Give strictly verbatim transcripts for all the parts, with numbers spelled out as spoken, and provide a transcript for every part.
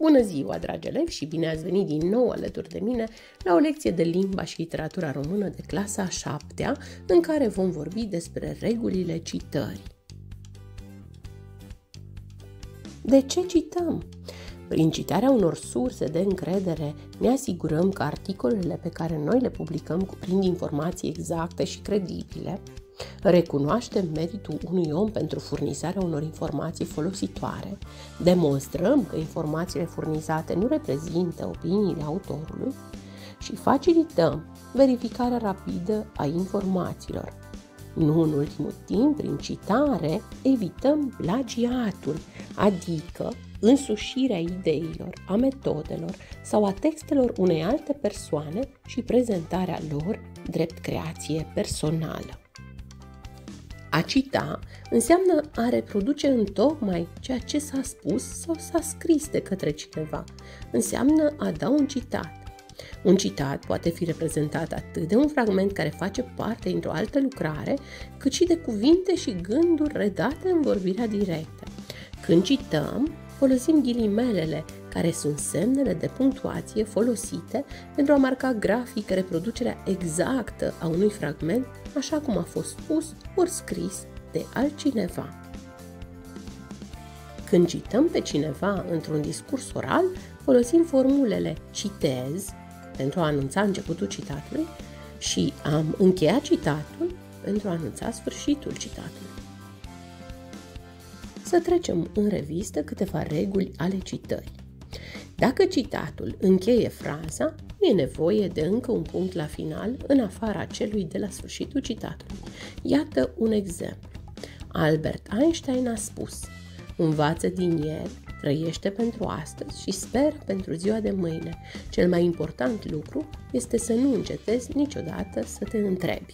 Bună ziua, dragi elevi, și bine ați venit din nou alături de mine la o lecție de limba și literatura română de clasa a șaptea, în care vom vorbi despre regulile citării. De ce cităm? Prin citarea unor surse de încredere ne asigurăm că articolele pe care noi le publicăm cuprind informații exacte și credibile, recunoaștem meritul unui om pentru furnizarea unor informații folositoare, demonstrăm că informațiile furnizate nu reprezintă opiniile autorului și facilităm verificarea rapidă a informațiilor. Nu în ultimul timp, prin citare, evităm plagiatul, adică însușirea ideilor, a metodelor sau a textelor unei alte persoane și prezentarea lor drept creație personală. A cita înseamnă a reproduce întocmai ceea ce s-a spus sau s-a scris de către cineva. Înseamnă a da un citat. Un citat poate fi reprezentat atât de un fragment care face parte dintr-o altă lucrare, cât și de cuvinte și gânduri redate în vorbirea directă. Când cităm, folosim ghilimelele, care sunt semnele de punctuație folosite pentru a marca grafic reproducerea exactă a unui fragment, așa cum a fost spus ori scris de altcineva. Când cităm pe cineva într-un discurs oral, folosim formulele citez pentru a anunța începutul citatului și am încheiat citatul pentru a anunța sfârșitul citatului. Să trecem în revistă câteva reguli ale citării. Dacă citatul încheie fraza, nu e nevoie de încă un punct la final în afara celui de la sfârșitul citatului. Iată un exemplu. Albert Einstein a spus: învață din ieri, trăiește pentru astăzi și sper pentru ziua de mâine. Cel mai important lucru este să nu încetezi niciodată să te întrebi.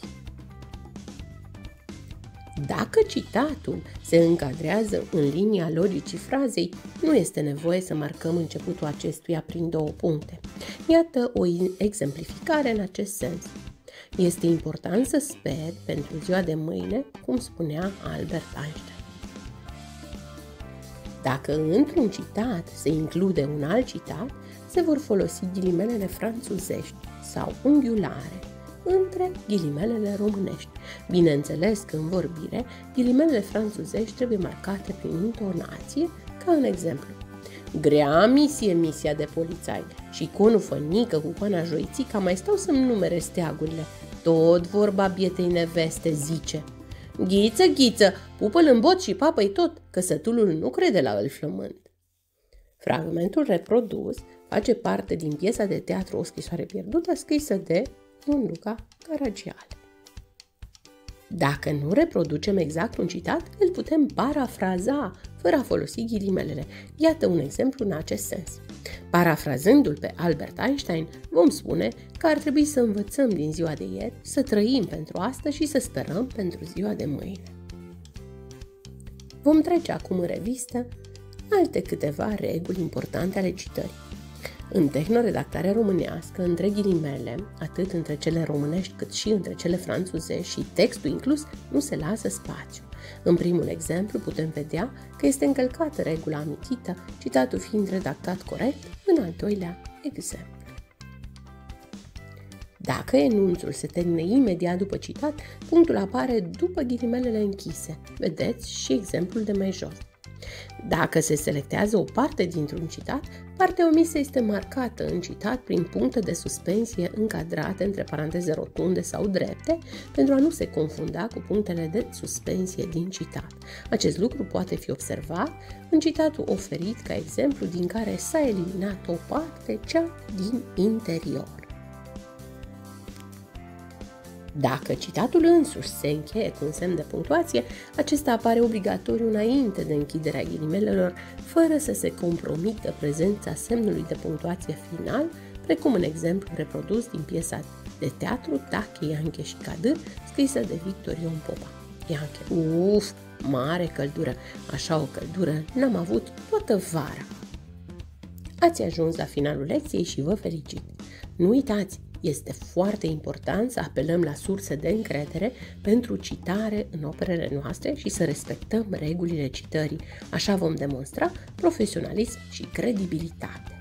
Dacă citatul se încadrează în linia logicii frazei, nu este nevoie să marcăm începutul acestuia prin două puncte. Iată o exemplificare în acest sens. Este important să speri pentru ziua de mâine, cum spunea Albert Einstein. Dacă într-un citat se include un alt citat, se vor folosi ghilimelele franțuzești sau unghiulare între ghilimelele românești. Bineînțeles că în vorbire, ghilimelele franțuzești trebuie marcate prin intonație, ca în exemplu: grea misie misia de polițai și conul fănică cu coana joițica mai stau să-mi numere steagurile. Tot vorba bietei neveste zice: ghiță, ghiță, pupă-l în bot și papă-i tot, că sătulul nu crede la îl flământ. Fragmentul reprodus face parte din piesa de teatru O scrisoare pierdută, scrisă de Ion Luca Caragiale. Dacă nu reproducem exact un citat, îl putem parafraza fără a folosi ghilimelele. Iată un exemplu în acest sens. Parafrazându-l pe Albert Einstein, vom spune că ar trebui să învățăm din ziua de ieri, să trăim pentru astăzi și să sperăm pentru ziua de mâine. Vom trece acum în revistă alte câteva reguli importante ale citării. În tehnoredactarea românească, între ghilimele, atât între cele românești cât și între cele franțuzești și textul inclus, nu se lasă spațiu. În primul exemplu putem vedea că este încălcată regula amintită, citatul fiind redactat corect. În al doilea exemplu, dacă enunțul se termină imediat după citat, punctul apare după ghilimelele închise. Vedeți și exemplul de mai jos. Dacă se selectează o parte dintr-un citat, partea omisă este marcată în citat prin puncte de suspensie încadrate între paranteze rotunde sau drepte, pentru a nu se confunda cu punctele de suspensie din citat. Acest lucru poate fi observat în citatul oferit ca exemplu, din care s-a eliminat o parte, cea din interior. Dacă citatul însuși se încheie cu un semn de punctuație, acesta apare obligatoriu înainte de închiderea ghilimelelor, fără să se compromită prezența semnului de punctuație final, precum în exemplu reprodus din piesa de teatru Tache, Ianche și Cadâr, scrisă de Victor Ion Popa. Ianche: uf, mare căldură! Așa o căldură n-am avut toată vara! Ați ajuns la finalul lecției și vă felicit! Nu uitați, Este foarte important să apelăm la surse de încredere pentru citare în operele noastre și să respectăm regulile citării. Așa vom demonstra profesionalism și credibilitate.